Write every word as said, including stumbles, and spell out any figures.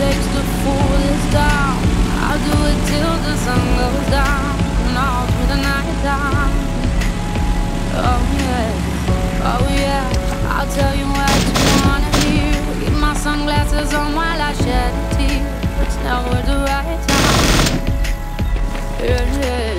takes to fool this down. I'll do it till the sun goes down and all through the night time. Oh yeah, oh yeah, I'll tell you what you wanna hear. Keep my sunglasses on while I shed a tear. It's never the right time. Yeah, yeah.